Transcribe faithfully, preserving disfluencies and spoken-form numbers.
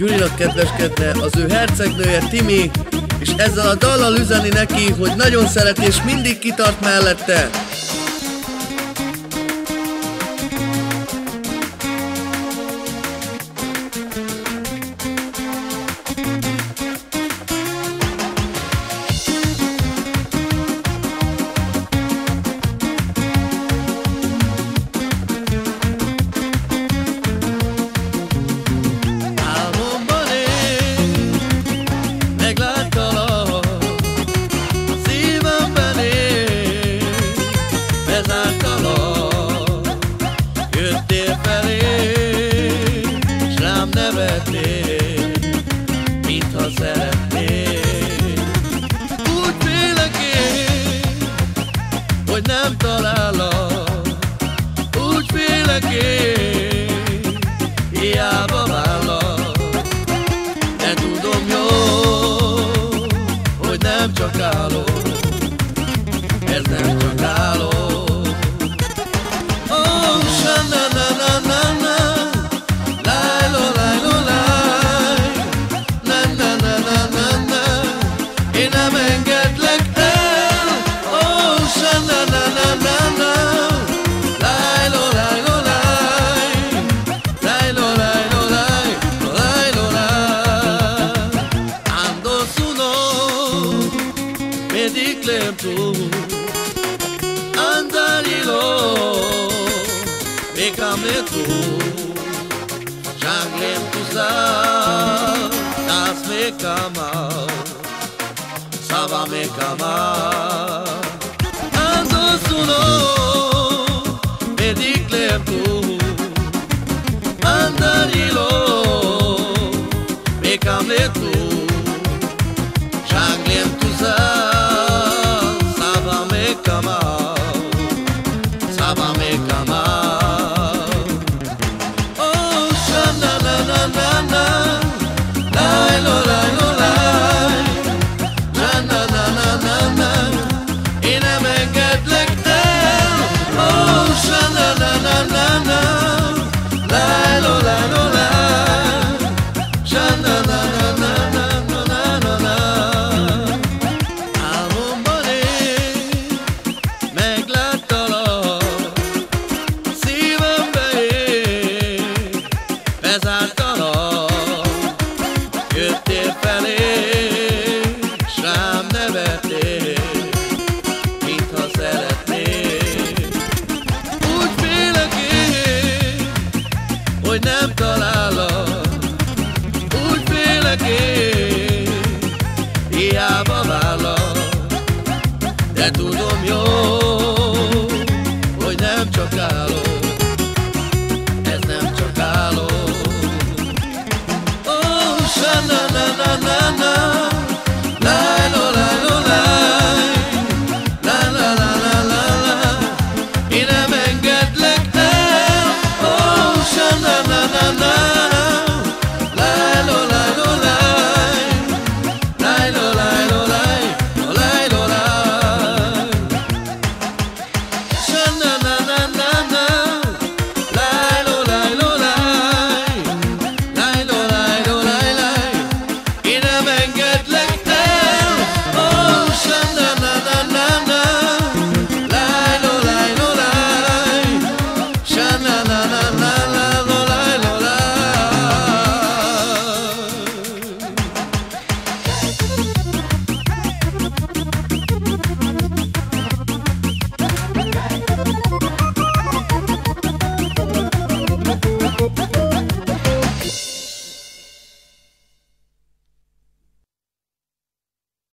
Gyurinak kedveskedne az ő hercegnője Timi, és ezzel a dallal üzeni neki, hogy nagyon szereti és mindig kitart mellette. Jöttél felé, s rám nevetnél, mintha szeretnél. Úgy félek én, hogy nem talállak, úgy félek én, hiába vállak. De tudom jó, hogy nem csak állok, ez nem csak állok. Én nem engedlek el, ó, sa-na-na-na-na-na. Láj-lo-láj-lo-láj, láj-lo-láj-lo-láj, láj-lo-láj. Ando suno, me diclem tu, andarilo, me camle tu, janglem tu sa, das me camal. Sava me cama, ando suno, me diclem tu, andarilo, me camle tu, janglem tu sa, sava me cama, sava me cama.